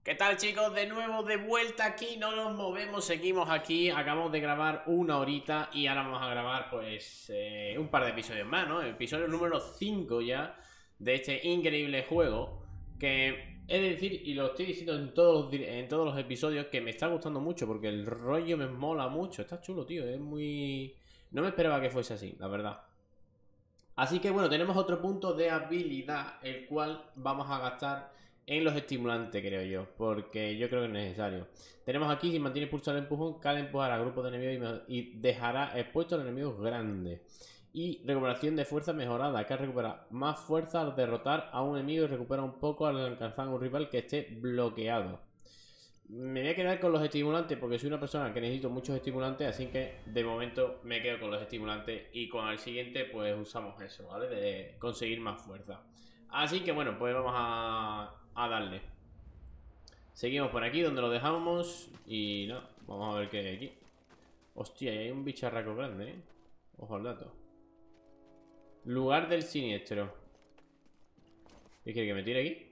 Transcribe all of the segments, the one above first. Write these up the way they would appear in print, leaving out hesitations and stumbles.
¿Qué tal, chicos? De nuevo de vuelta aquí, no nos movemos, seguimos aquí. Acabamos de grabar una horita y ahora vamos a grabar pues un par de episodios más, ¿no? El episodio número 5 ya de este increíble juego que he de decir, y lo estoy diciendo en todos los episodios, que me está gustando mucho porque el rollo me mola mucho. Está chulo, tío, es muy... No me esperaba que fuese así, la verdad. Así que bueno, tenemos otro punto de habilidad, el cual vamos a gastar en los estimulantes, creo yo, porque yo creo que es necesario. Tenemos aquí, si mantiene pulsado el empujón, cada empujar a grupos de enemigos y dejará expuesto a los enemigos grandes. Y recuperación de fuerza mejorada, que recupera más fuerza al derrotar a un enemigo y recupera un poco al alcanzar a un rival que esté bloqueado. Me voy a quedar con los estimulantes porque soy una persona que necesito muchos estimulantes, así que de momento me quedo con los estimulantes y con el siguiente pues usamos eso, ¿vale? De conseguir más fuerza. Así que bueno, pues vamos a darle. Seguimos por aquí donde lo dejamos y no, vamos a ver qué hay aquí. Hostia, hay un bicharraco grande, ¿eh? Ojo al dato. Lugar del siniestro. ¿Qué quiere que me tire aquí?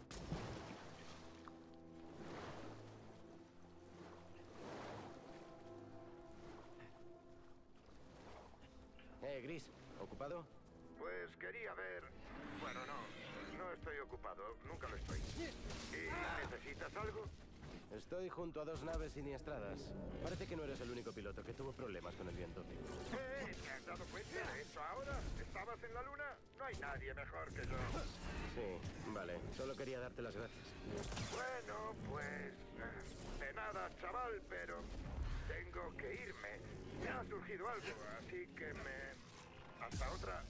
Gris, ¿ocupado? Pues quería ver... Bueno, no estoy ocupado, nunca lo estoy. ¿Y necesitas algo? Estoy junto a dos naves siniestradas. Parece que no eres el único piloto que tuvo problemas con el viento. ¿Te has dado cuenta de eso ahora? ¿Estabas en la luna? No hay nadie mejor que yo. Sí, vale. Solo quería darte las gracias. Bueno, pues... de nada, chaval, pero... tengo que irme. Me ha surgido algo, así que me... Hasta otra.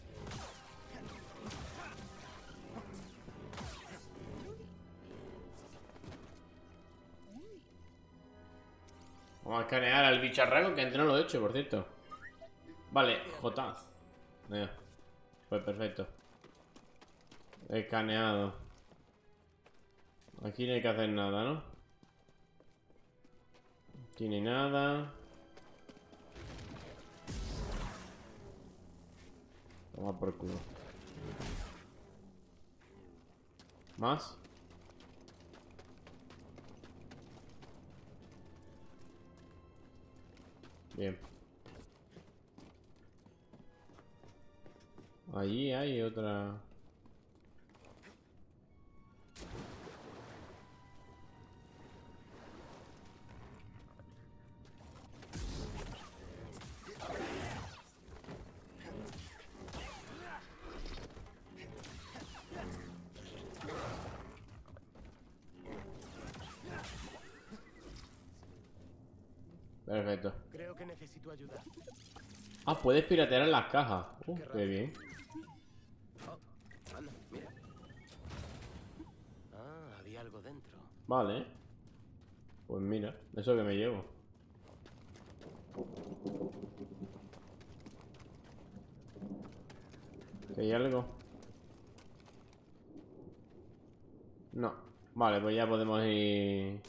Vamos a escanear al bicharraco, que antes no lo he hecho, por cierto. Vale, J. Pues perfecto. Escaneado. Aquí no hay que hacer nada, ¿no? Aquí no hay nada. Toma por culo. ¿Más? Bien. Allí hay otra... Perfecto. Creo que necesito ayuda. Ah, puedes piratear en las cajas. Qué Qué bien. Oh, anda, mira. Ah, había algo dentro. Vale. Pues mira, eso que me llevo. ¿Que hay algo? No. Vale, pues ya podemos ir...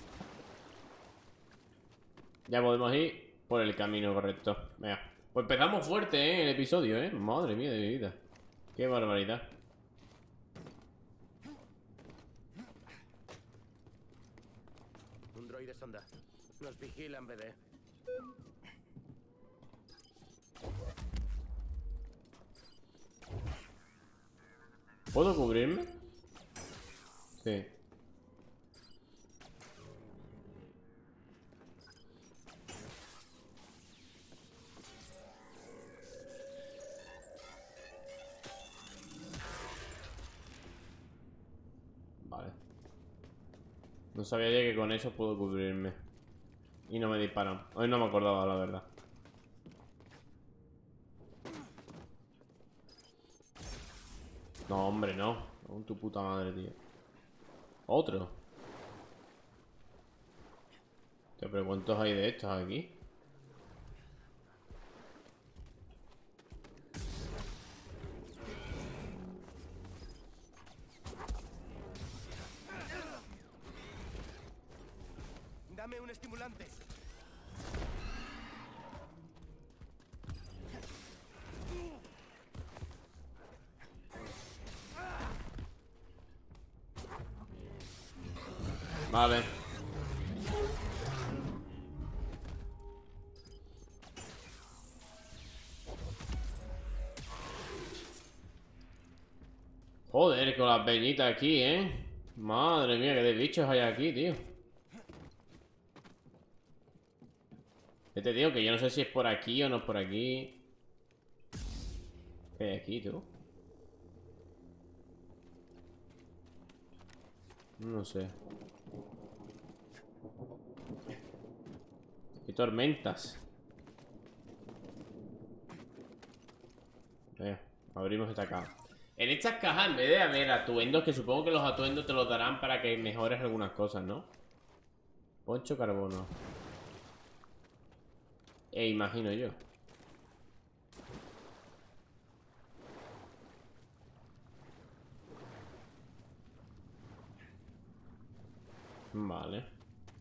Ya podemos ir por el camino correcto. Venga. Pues empezamos fuerte, el episodio, Madre mía de mi vida. Qué barbaridad. Un droide sonda. Nos vigilan, BD. ¿Puedo cubrirme? Sí. Vale. No sabía ya que con eso puedo cubrirme. Y no me disparan. Hoy no me acordaba, la verdad. No, hombre, no. Con tu puta madre, tío. Otro. Tío, pero ¿cuántos hay de estos aquí? Dame un estimulante. Vale. Joder, con las peñitas aquí, ¿eh? Madre mía, qué de bichos hay aquí, tío. Te digo que yo no sé si es por aquí o no es por aquí. ¿Qué hay aquí, tú? No sé. Hay tormentas. Abrimos esta caja. En estas cajas, en vez de haber atuendos, que supongo que los atuendos te los darán para que mejores algunas cosas, ¿no? Poncho carbono. Imagino yo. Vale.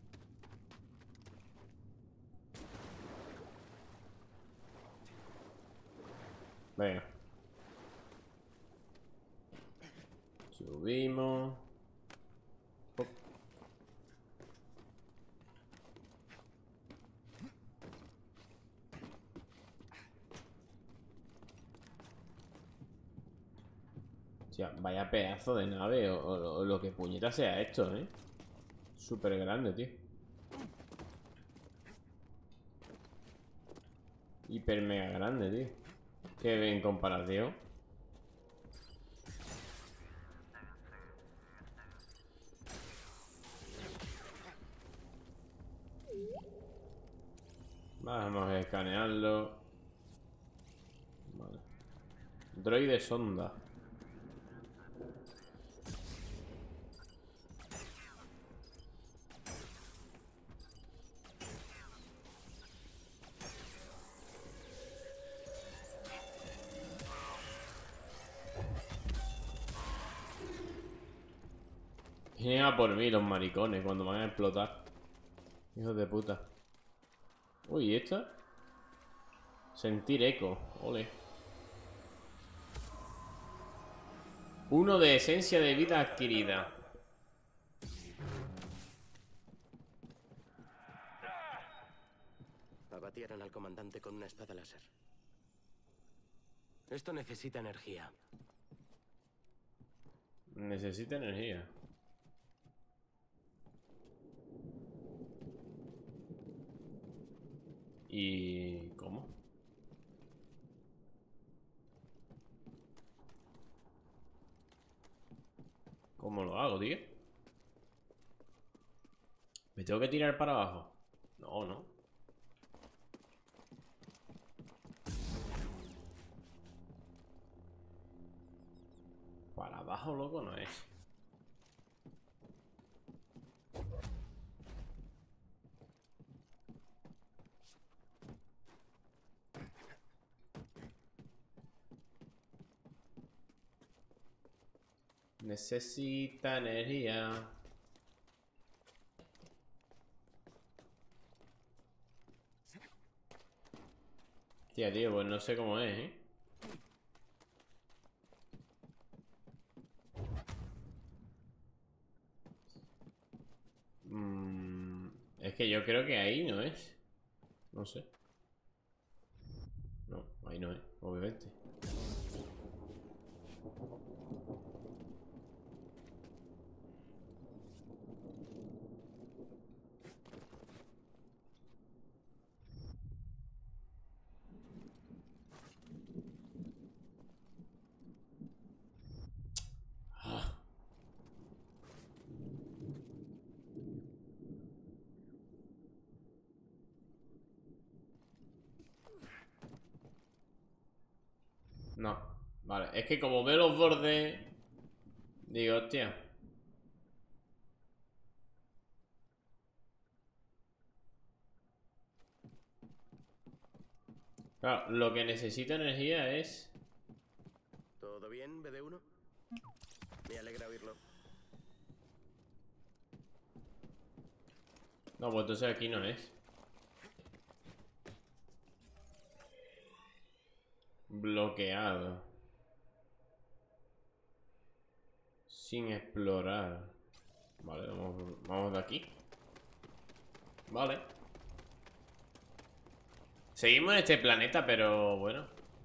Venga. Subimos. Hop. Hostia, vaya pedazo de nave o lo que puñeta sea esto, ¿eh? Súper grande, tío. Hiper mega grande, tío. Que en comparación. Vamos a escanearlo. Vale. Droide sonda. Vienen a por mí los maricones cuando van a explotar. Hijos de puta. Uy, ¿y esto? Sentir eco. Ole. 1 de esencia de vida adquirida. Abatieron al comandante con una espada láser. Esto necesita energía. Necesita energía. ¿Y cómo? ¿Cómo lo hago, tío? ¿Me tengo que tirar para abajo? No, no. Para abajo, loco, no es. Necesita energía. Tía, tío, pues no sé cómo es, ¿eh? Es que yo creo que ahí no es. No sé. No, ahí no es, obviamente. No, vale, es que como veo los bordes, digo, hostia. Claro, lo que necesita energía es... ¿Todo bien, BD1? Me alegra oírlo. No, pues entonces aquí no es. Bloqueado. Sin explorar. Vale, Vamos de aquí. Vale. Seguimos en este planeta, pero bueno.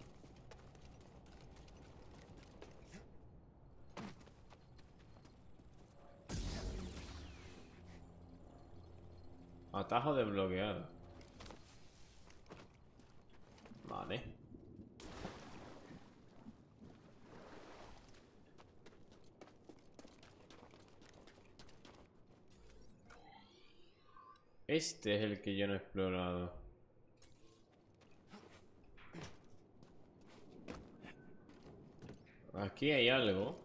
Atajo desbloqueado. Vale. Este es el que yo no he explorado. Aquí hay algo.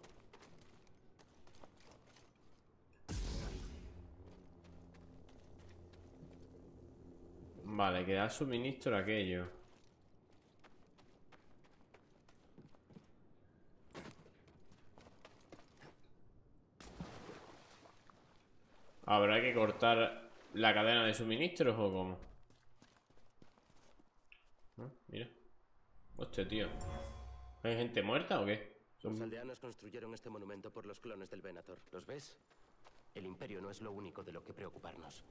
Vale, que da suministro a aquello. ¿Habrá que cortar la cadena de suministros o cómo? Mira. Hostia, tío. ¿Hay gente muerta o qué? Los aldeanos construyeron este monumento por los clones del Venator. ¿Los ves? El Imperio no es lo único de lo que preocuparnos.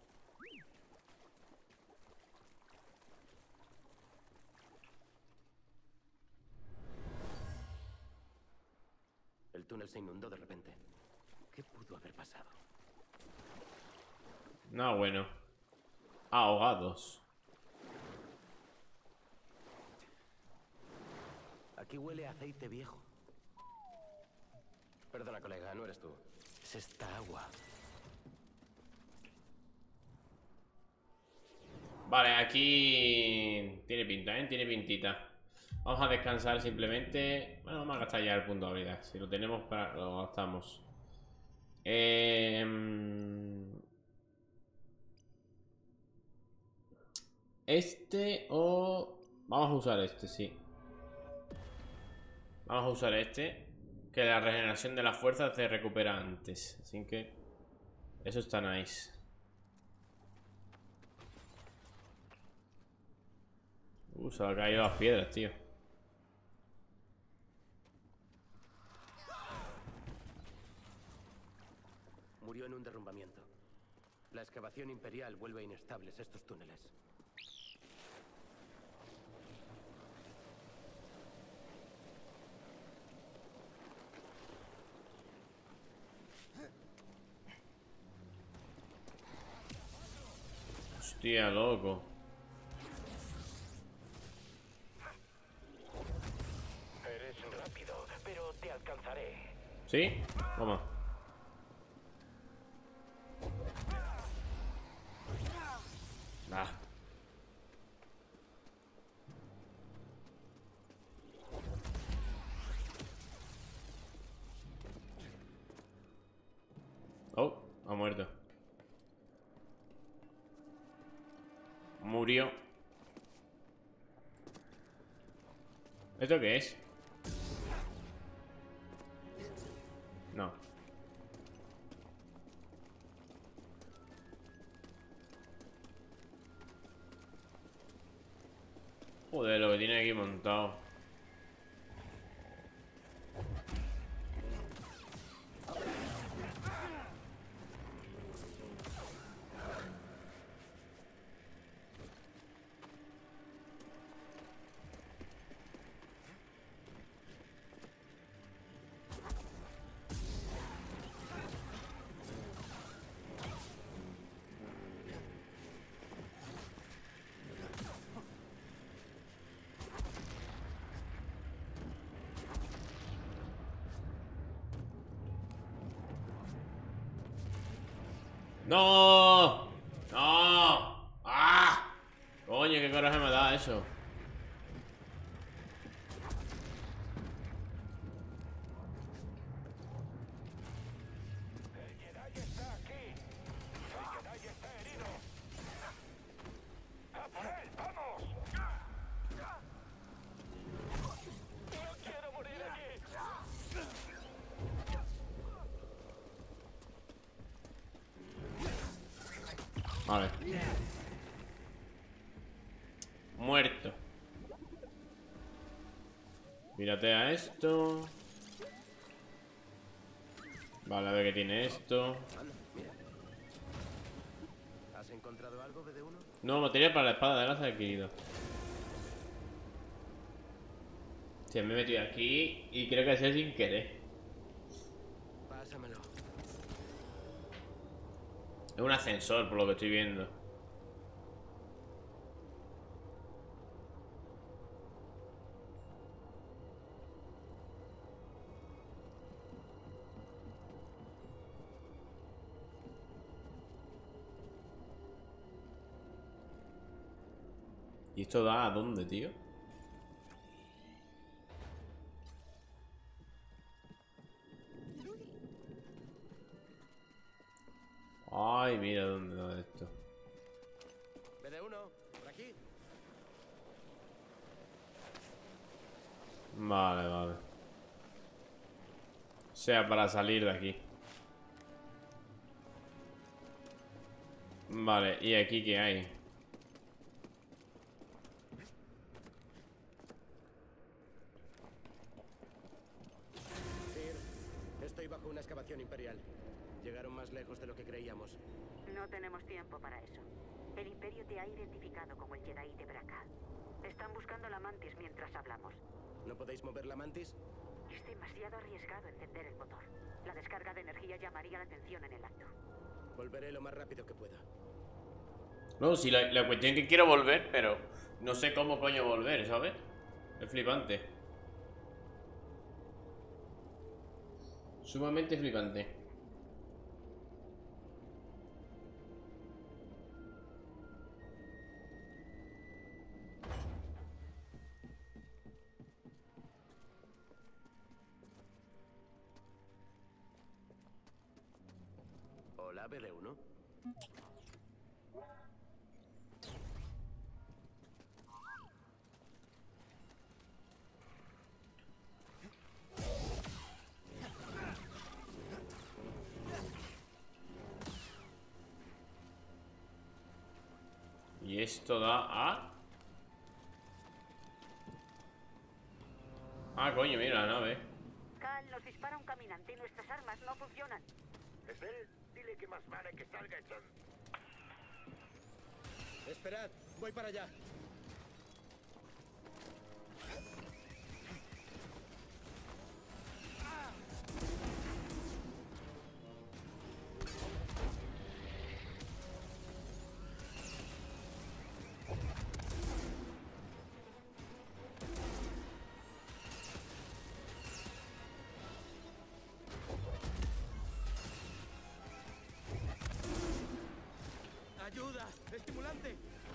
El túnel se inundó de repente. ¿Qué pudo haber pasado? No, bueno. Ahogados. Aquí huele a aceite viejo. Perdona, colega, no eres tú. Es esta agua. Vale, aquí tiene pinta, ¿eh? Tiene pintita. Vamos a descansar simplemente. Bueno, vamos a gastar ya el punto de habilidad. Si lo tenemos, lo gastamos. Este o... Vamos a usar este, sí. Vamos a usar este. Que la regeneración de la fuerza se recupera antes. Así que... Eso está nice. Se han caído las piedras, tío. Murió en un derrumbamiento. La excavación imperial vuelve inestables estos túneles. Hostia, loco. Eres rápido, pero te alcanzaré. ¿Sí? Toma. Ah. Oh, ha muerto. Murió. ¿Esto qué es? No. Joder, lo que tiene aquí montado. ¡No! ¡No! ¡Ah! Coño, qué coraje me da eso. El Jedi está aquí. El Jedi está herido. ¡A por él! ¡Vamos! ¡No quiero morir aquí! Vale. Muerto. Mírate a esto. Vale, a ver qué tiene esto. ¿Encontrado algo, BD1? Nuevo material para la espada de lanza adquirido. Se me he metido aquí y creo que ha sido sin querer. Pásamelo. Es un ascensor, por lo que estoy viendo. ¿Y esto da a dónde, tío? Ay, mira dónde da esto. BD1, por aquí. Vale, vale. O sea, para salir de aquí. Vale, ¿y aquí qué hay? Sir, estoy bajo una excavación imperial. Llegaron más lejos de lo que creíamos. No tenemos tiempo para eso. El Imperio te ha identificado como el Jedi de Braca. Están buscando la Mantis mientras hablamos. ¿No podéis mover la Mantis? Es demasiado arriesgado encender el motor. La descarga de energía llamaría la atención en el acto. Volveré lo más rápido que pueda. No, sí, la cuestión es que quiero volver, pero no sé cómo coño volver, ¿sabes? Es flipante. Sumamente flipante. Hola, BD1. Y esto da a... Ah, coño, mira la nave. Cal, nos dispara un caminante y nuestras armas no funcionan. ¿Es él? Dile que más vale que salga echando. Esperad, voy para allá. ¡Ayuda! ¡Estimulante!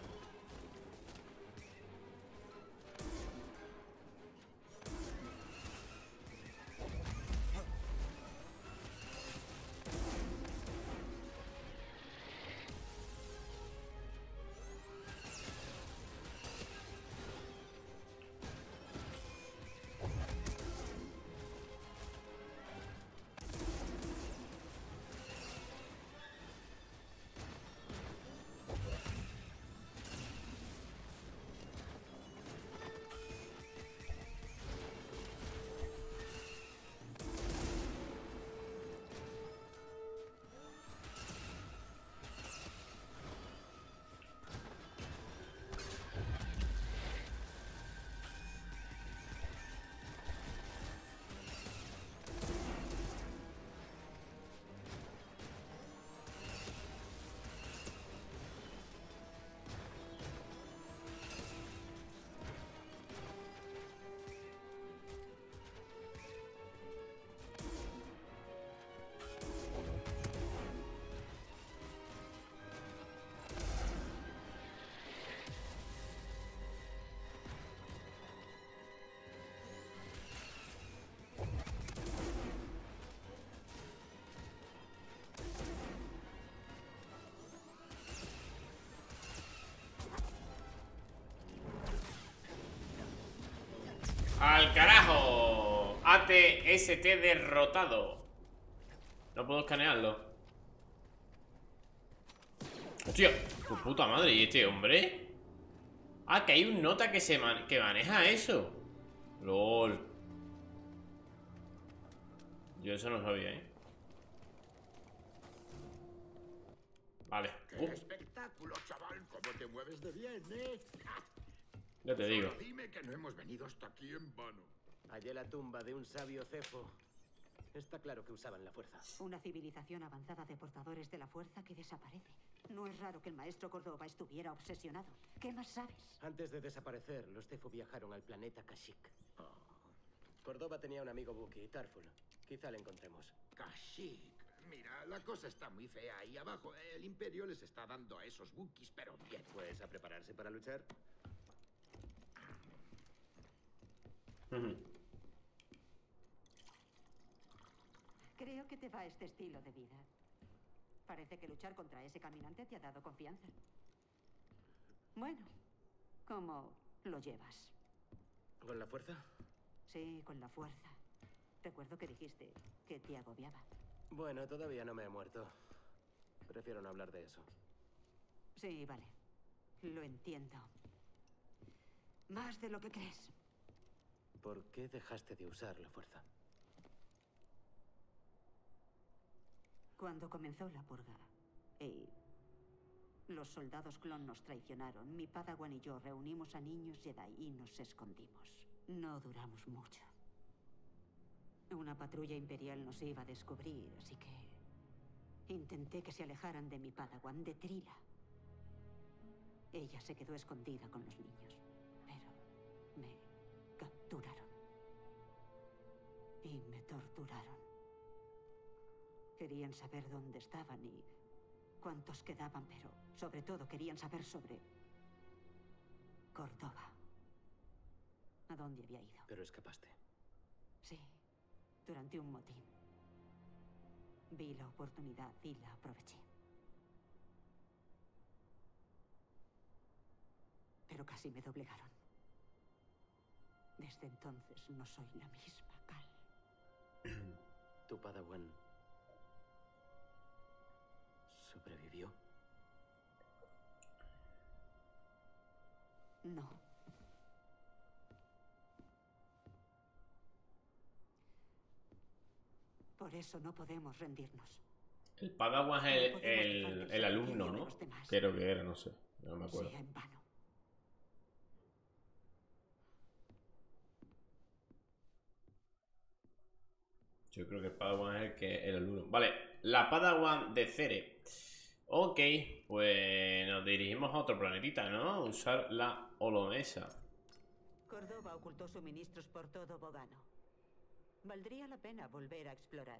¡Al carajo! ATST derrotado. No puedo escanearlo. ¡Hostia! ¡Tu puta madre! ¿Y este hombre? Ah, que hay un nota que que maneja eso. LOL. Yo eso no sabía, ¿eh? Vale. ¡Qué espectáculo, chaval! ¿Cómo te mueves de bien, Ya te digo. Solo dime que no hemos venido hasta aquí en vano. Hallé la tumba de un sabio cefo. Está claro que usaban la fuerza. Una civilización avanzada de portadores de la fuerza que desaparece. No es raro que el maestro Córdoba estuviera obsesionado. ¿Qué más sabes? Antes de desaparecer, los cefo viajaron al planeta Kashyyyk. Córdoba tenía un amigo Wookiee, Tarful. Quizá le encontremos. Kashyyyk. Mira, la cosa está muy fea ahí abajo. El Imperio les está dando a esos Wookiees, pero bien. Pues a prepararse para luchar. Creo que te va este estilo de vida. Parece que luchar contra ese caminante te ha dado confianza. Bueno, ¿cómo lo llevas? ¿Con la fuerza? Sí, con la fuerza. Recuerdo que dijiste que te agobiaba. Bueno, todavía no me he muerto. Prefiero no hablar de eso. Sí, vale. Lo entiendo. Más de lo que crees. ¿Por qué dejaste de usar la fuerza? Cuando comenzó la purga y los soldados clon nos traicionaron, mi Padawan y yo reunimos a niños Jedi y nos escondimos. No duramos mucho. Una patrulla imperial nos iba a descubrir, así que intenté que se alejaran de mi Padawan, de Trila. Ella se quedó escondida con los niños, pero me capturaron y me torturaron. Querían saber dónde estaban y cuántos quedaban, pero sobre todo querían saber sobre Córdoba. ¿A dónde había ido? Pero escapaste. Sí, durante un motín. Vi la oportunidad y la aproveché. Pero casi me doblegaron. Desde entonces no soy la misma, Cal. ¿Tu Padawan sobrevivió? No. Por eso no podemos rendirnos. El Padawan es el alumno, ¿no? Creo que era, no sé. No me acuerdo. Sea en vano. Yo creo que el Padawan es el alumno. Vale, la Padawan de Cere. Ok, pues nos dirigimos a otro planetita, ¿no? Usar la holomesa. Córdoba ocultó suministros por todo Bogano. Valdría la pena volver a explorar.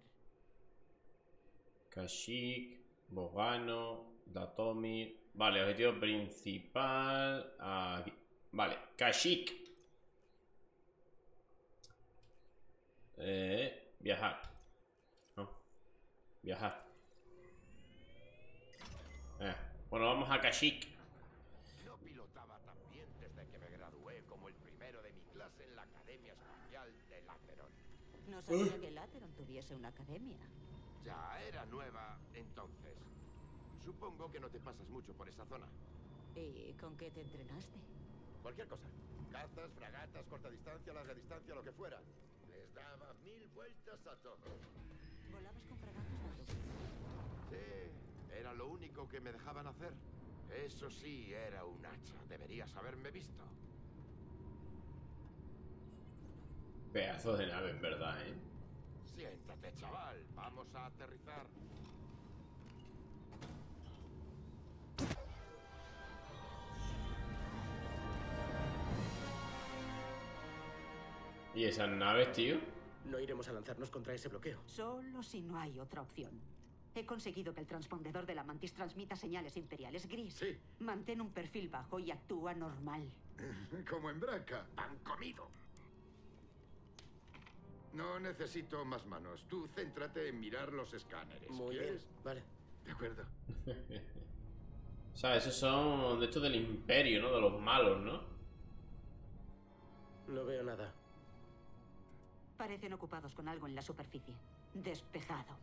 Kashyyyk, Bogano, Datomi. Vale, objetivo principal. Aquí. Vale, Kashyyyk. Viajar. No. Viajar. Bueno, vamos a Kashyyyk. No pilotaba tan bien desde que me gradué como el primero de mi clase en la Academia Espacial de Lateron. No sabía que Lateron tuviese una academia. Ya era nueva entonces. Supongo que no te pasas mucho por esa zona. ¿Y con qué te entrenaste? Cualquier cosa. Cazas, fragatas, corta distancia, larga distancia, lo que fuera. Les daba 1000 vueltas a todo. ¿Volabas con fragatas o algo? Sí, era lo único que me dejaban hacer. Eso sí, era un hacha. Deberías haberme visto. Pedazo de nave, en verdad, ¿eh? Siéntate, chaval. Vamos a aterrizar. ¿Y esas naves, tío? No iremos a lanzarnos contra ese bloqueo. Solo si no hay otra opción. He conseguido que el transpondedor de la mantis transmita señales imperiales gris. Sí. Mantén un perfil bajo y actúa normal. Como en Braca. Pan comido. No necesito más manos. Tú céntrate en mirar los escáneres. Muy bien. ¿Quieres? Vale. De acuerdo. O sea, esos son de estos del imperio, ¿no? De los malos, ¿no? No veo nada. Parecen ocupados con algo en la superficie. Despejado.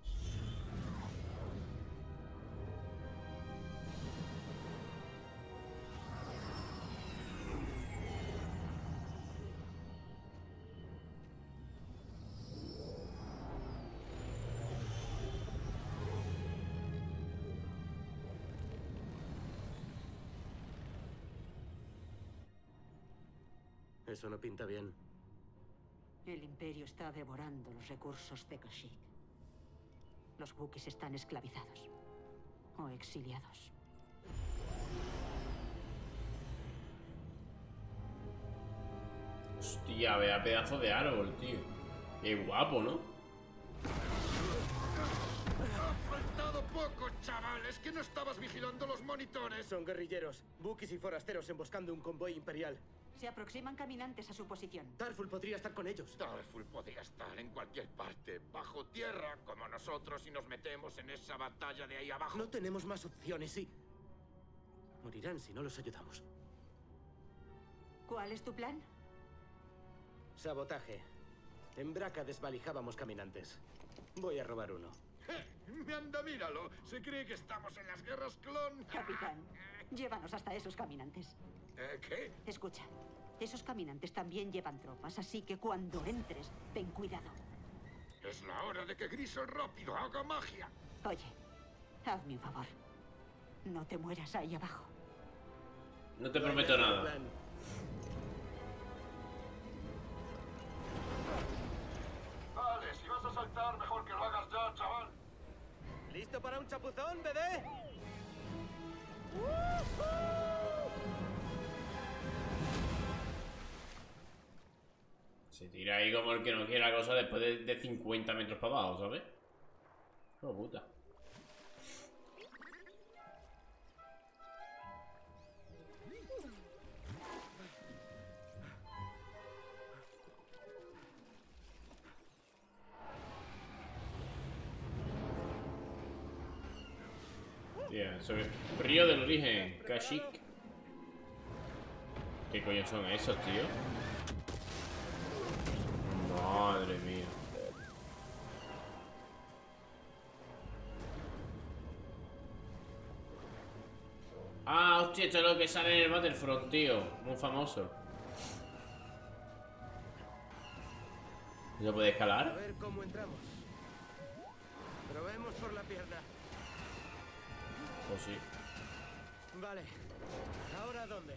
Eso no pinta bien. El Imperio está devorando los recursos de Kashyyyk. Los Wookiees están esclavizados. O exiliados. Hostia, vea pedazo de árbol, tío. Qué guapo, ¿no? ¡Ha faltado poco, chaval! ¿Es que no estabas vigilando los monitores? Son guerrilleros, Wookiees y forasteros emboscando un convoy imperial. Se aproximan caminantes a su posición. Tarful podría estar con ellos. Tarful podría estar en cualquier parte, bajo tierra, como nosotros, y nos metemos en esa batalla de ahí abajo. No tenemos más opciones y... morirán si no los ayudamos. ¿Cuál es tu plan? Sabotaje. En Braca desvalijábamos caminantes. Voy a robar uno. ¡Me anda, míralo! ¿Se cree que estamos en las guerras clon? Capitán, llévanos hasta esos caminantes. ¿Qué? Escucha, esos caminantes también llevan tropas, así que cuando entres, ten cuidado. Es la hora de que Grisel rápido haga magia. Oye, hazme un favor. No te mueras ahí abajo. No te prometo nada. Plan. Vale, si vas a saltar, mejor que lo hagas ya, chaval. ¿Listo para un chapuzón, bebé? Se tira ahí como el que no quiere la cosa después de 50 metros para abajo, ¿sabes? Oh, puta. Tía, sobre Río del Origen, Kashyyyk. ¿Qué coño son esos, tío? Madre mía. Ah, hostia, esto es lo que sale en el Battlefront, tío. Muy famoso. ¿Se puede A escalar? ver cómo entramos. Probemos por la pierna. Pues sí. Vale. ¿Ahora dónde?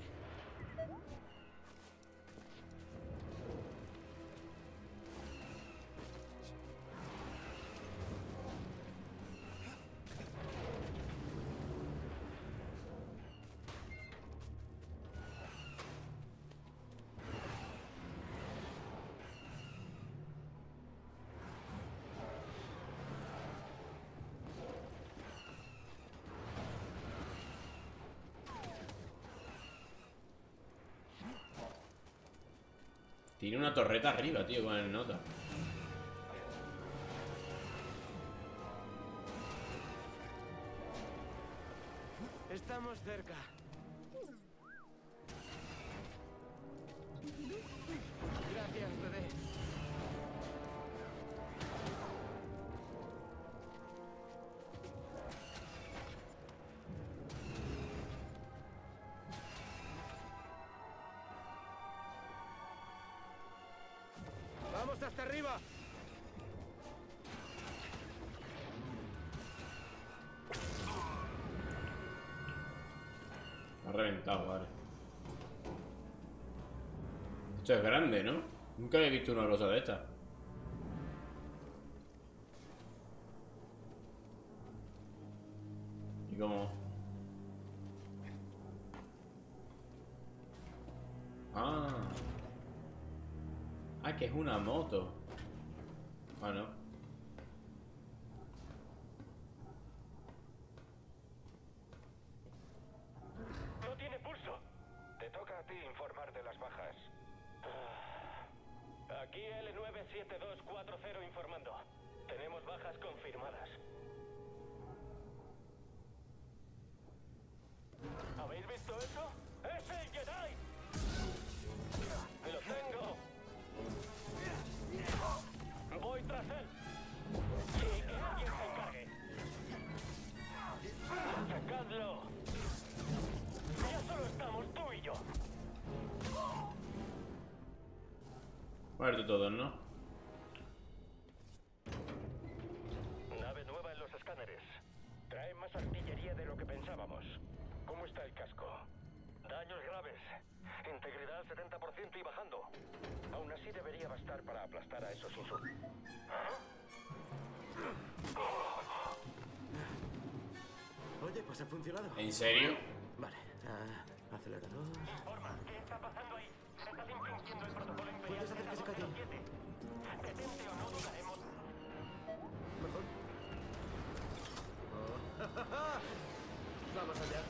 Tiene una torreta arriba, tío, con el nota. Estamos cerca. Gracias, bebé. ¡Vamos hasta arriba! Ha reventado, vale. Esto es grande, ¿no? Nunca había visto una cosa de esta. ¿Y cómo? Ah. Ah, que es una moto. Ah, no. No tiene pulso. Te toca a ti informar de las bajas. Aquí L97240 informando. Tenemos bajas confirmadas. ¿Habéis visto eso? ¡Es el Jedi! ¡Lo tengo! Voy tras él. Y que alguien se encargue. ¡Sacadlo! Ya solo estamos tú y yo. Muerto todos, ¿no? Nave nueva en los escáneres. Trae más artillería de lo que pensábamos. ¿Cómo está el casco? Da Daños graves. Integridad al 70% y bajando. Aún así debería bastar para aplastar a esos insurgentes. Oye, pues ha funcionado. ¿En serio? Vale, acelerador. Informa, ¿qué está pasando ahí? Se está infringiendo el protocolo imperial. ¿Puedes hacer que se calle? Detente o no dudaremos. Mejor. Vamos allá.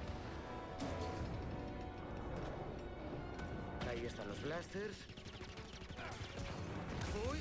Ahí están los blasters. Uy.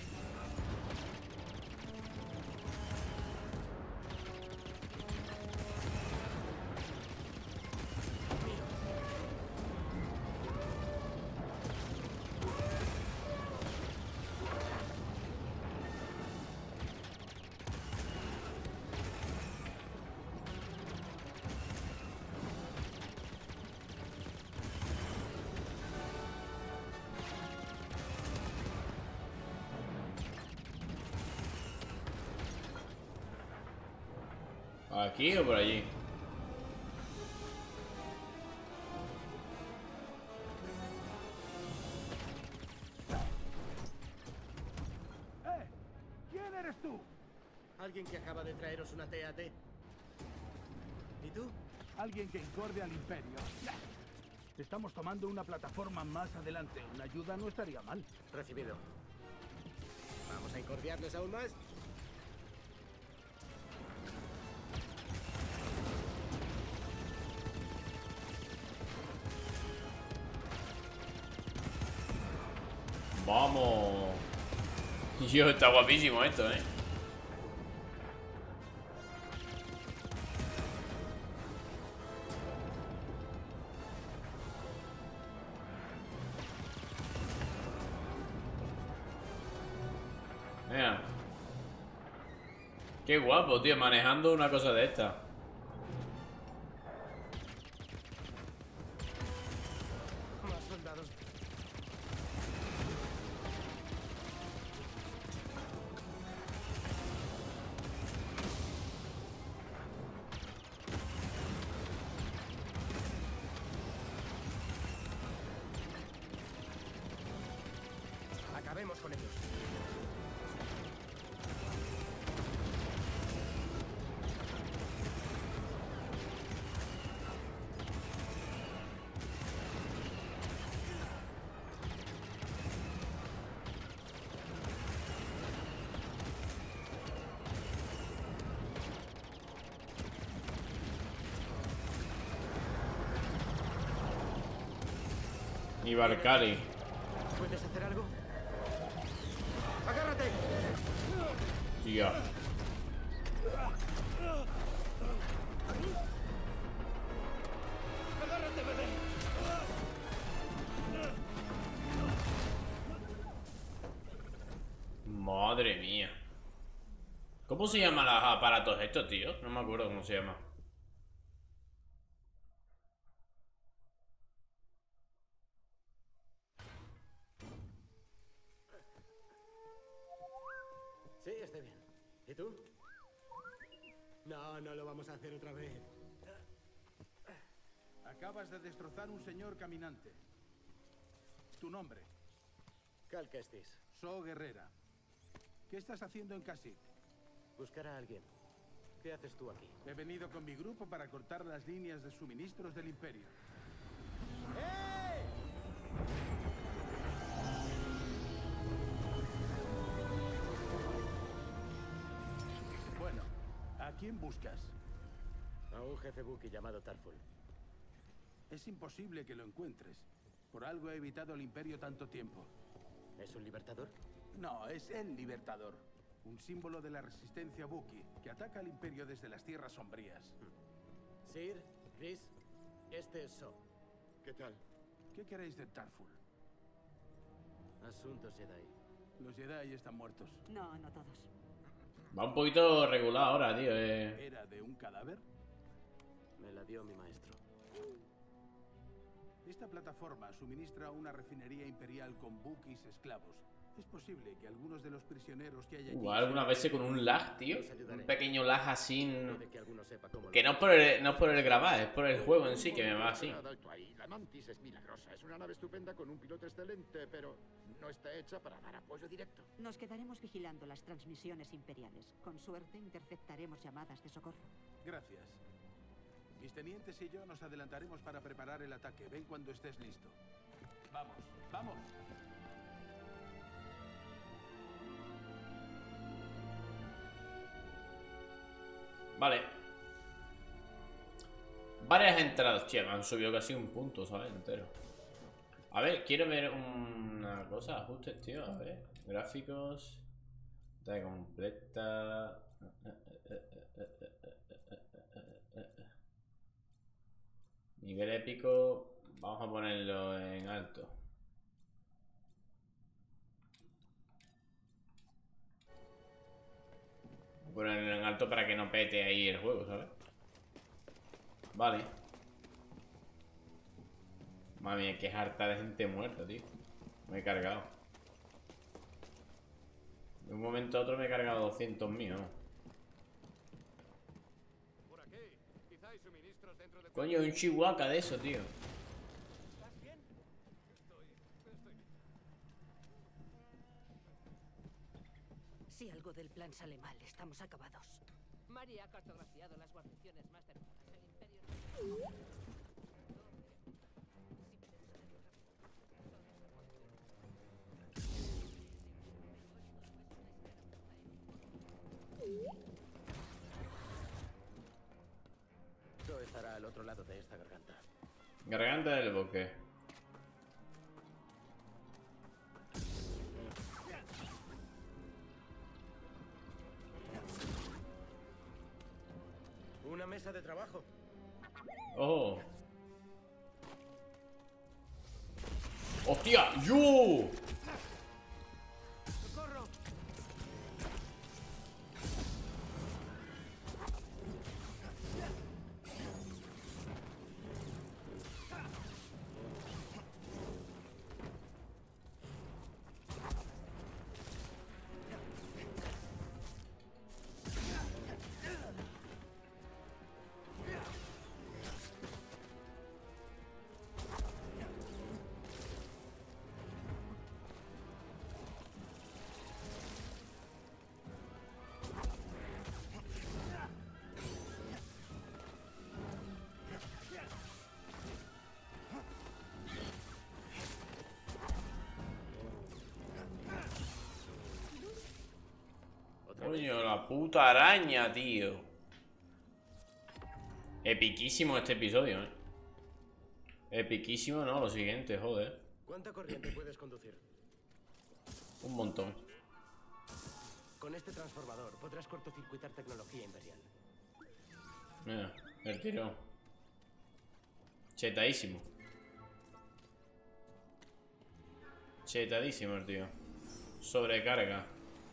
¿Aquí o por allí? ¿Quién eres tú? Alguien que acaba de traeros una TAT. ¿Y tú? Alguien que incorde al Imperio. Estamos tomando una plataforma más adelante. Una ayuda no estaría mal. Recibido. ¿Vamos a incordiarles aún más? Vamos. Yo, está guapísimo esto, Mira. Qué guapo, tío, manejando una cosa de esta. Más soldados. Acabemos con ellos. Y Barcali. ¿Puedes hacer algo? ¡Agárrate! Tía. ¡Agárrate, bebé! Madre mía. ¿Cómo se llaman los aparatos estos, tío? No me acuerdo cómo se llama. Sí, estoy bien. ¿Y tú? No, no lo vamos a hacer otra vez. Acabas de destrozar un señor caminante. Tu nombre. Cal Kestis. So Guerrera. ¿Qué estás haciendo en Kashyyyk? Buscar a alguien. ¿Qué haces tú aquí? He venido con mi grupo para cortar las líneas de suministros del Imperio. Bueno, ¿a quién buscas? A un jefe Wookiee llamado Tarful. Es imposible que lo encuentres. Por algo he evitado el Imperio tanto tiempo. ¿Es un libertador? No, es el Libertador. Un símbolo de la resistencia Wookiee que ataca al Imperio desde las Tierras Sombrías. Sir, Chris, este es So. ¿Qué tal? ¿Qué queréis de Tarful? Asuntos Jedi. Los Jedi están muertos. No, no todos. Va un poquito regular ahora, tío. ¿Era de un cadáver? Me la dio mi maestro. Esta plataforma suministra una refinería imperial con Wookiees esclavos Es posible que algunos de los prisioneros que hay aquí... Algunas veces con un lag, tío. Un pequeño lag así. Puede que alguno sepa cómo Que lo- no es por el grabar, es por el juego en sí que me va así. Alto ahí. La Mantis es milagrosa. Es una nave estupenda con un piloto excelente, pero no está hecha para dar apoyo directo. Nos quedaremos vigilando las transmisiones imperiales. Con suerte interceptaremos llamadas de socorro. Gracias. Mis tenientes y yo nos adelantaremos para preparar el ataque. Ven cuando estés listo. Vamos, vamos. Vale. Varias entradas, tío, me han subido casi un punto, ¿sabes? Entero. A ver, quiero ver una cosa, ajustes, tío, a ver. Gráficos. Pantalla completa. Nivel épico. Vamos a ponerlo en alto. Ponerlo en alto para que no pete ahí el juego, ¿sabes? Vale. Madre mía, qué harta de gente muerta, tío. Me he cargado. De un momento a otro me he cargado 200 míos. Coño, un chihuahua de eso, tío. Si algo del plan sale mal, estamos acabados. Mari ha cartografiado las guarniciones más cercanas. El Imperio... Joe estará al otro lado de esta garganta. Garganta del bosque. Una mesa de trabajo. Oh. ¡Hostia! ¡Yo! ¡Socorro! Coño, la puta araña, tío. Epiquísimo este episodio, Epiquísimo, no, lo siguiente, joder. ¿Cuánta corriente puedes conducir? Un montón. Con este transformador podrás cortocircuitar tecnología imperial. Mira, el tirón. Chetadísimo. Chetadísimo el tío. Sobrecarga.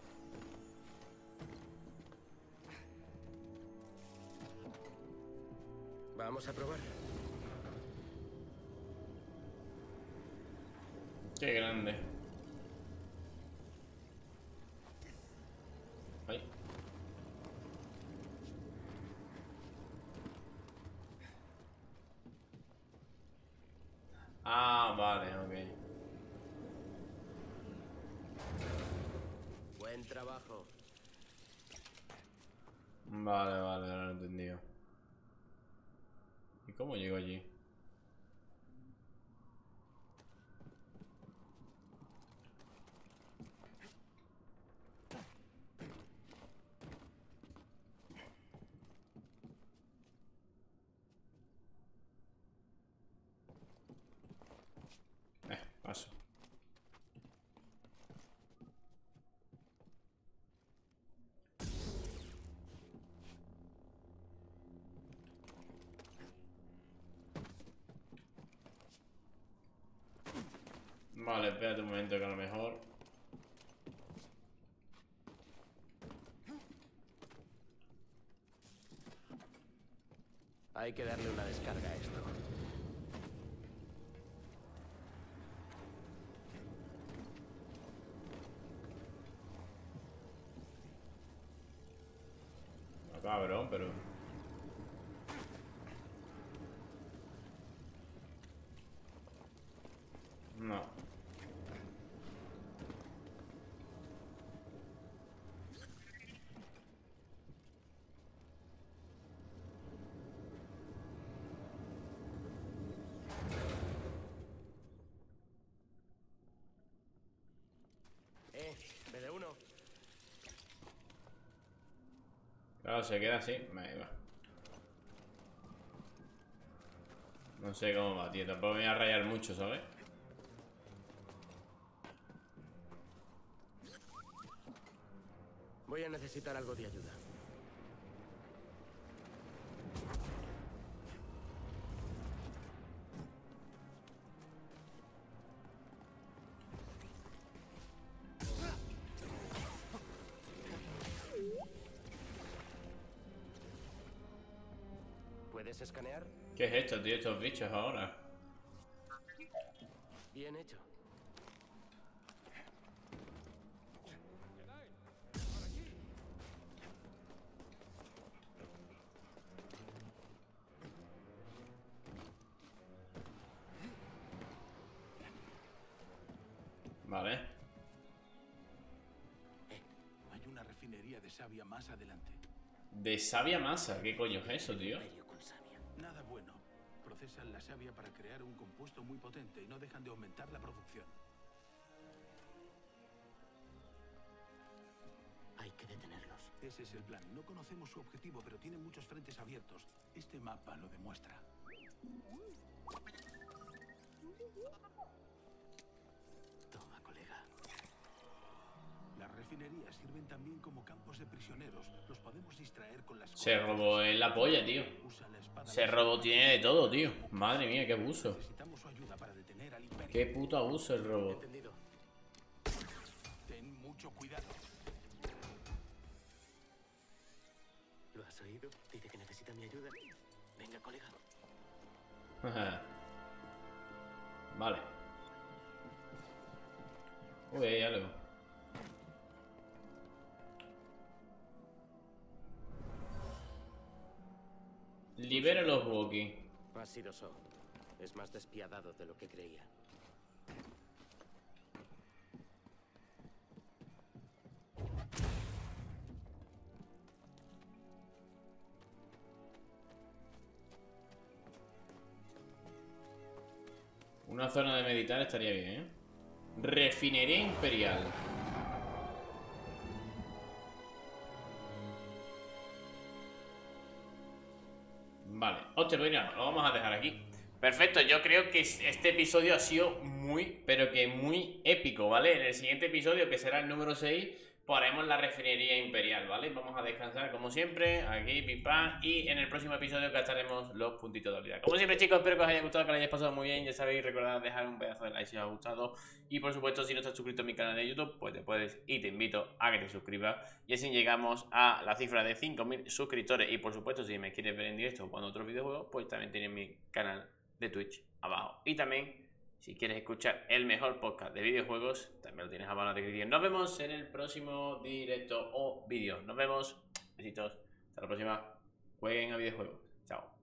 Vamos a probar. Qué grande. Ay. Ah, vale, ok. Buen trabajo. Vale, vale, ahora lo he entendido. ¿Y cómo llego allí? Paso. Vale, espérate un momento que a lo mejor... Hay que darle una descarga a esto. ¿no? Pero... no. BD1. Claro, se queda así. Ahí va. No sé cómo va, tío. Tampoco me voy a rayar mucho, ¿sabes? Voy a necesitar algo de ayuda. ¿Puedes escanear? ¿Qué es esto, tío? Estos bichos ahora. Bien hecho. Vale. Hay una refinería de savia más adelante. De savia masa. ¿Qué coño es eso, tío? Imperio con savia. Nada bueno. Procesan la savia para crear un compuesto muy potente y no dejan de aumentar la producción. Hay que detenerlos. Ese es el plan. No conocemos su objetivo, pero tienen muchos frentes abiertos. Este mapa lo demuestra. Toma, colega. Las refinerías sirven también como campos de prisioneros. Los podemos distraer con las... Se robó en la polla, tío. Usa la espada Se más robó, fuerte. tiene de todo, tío. Madre mía, qué abuso. Necesitamos su ayuda para detener al imperio. Qué puto abuso el robo. Entendido. Ten mucho cuidado. ¿Lo has oído? Dice que necesita mi ayuda. Venga, colega. Vale. Uy, hay algo. Libera los Wookiee. Ha sido So. Es más despiadado de lo que creía. Una zona de meditar estaría bien, ¿eh? Refinería Imperial. Vale, hostia, pues mira, lo vamos a dejar aquí. Perfecto, yo creo que este episodio ha sido muy, pero que muy épico, ¿vale? En el siguiente episodio, que será el número 6, pues haremos la refinería imperial, ¿vale? Vamos a descansar como siempre, aquí, pim pam, y en el próximo episodio gastaremos los puntitos de habilidad. Como siempre, chicos, espero que os haya gustado, que lo hayáis pasado muy bien. Ya sabéis, recordad dejar un pedazo de like si os ha gustado. Y por supuesto, si no estás suscrito a mi canal de YouTube, pues te puedes y te invito a que te suscribas. Y así llegamos a la cifra de 5000 suscriptores. Y por supuesto, si me quieres ver en directo o cuando otros videojuegos, pues también tienes mi canal de Twitch abajo. Y también, si quieres escuchar el mejor podcast de videojuegos, también lo tienes abajo en la descripción. Nos vemos en el próximo directo o vídeo. Nos vemos. Besitos. Hasta la próxima. Jueguen a videojuegos. Chao.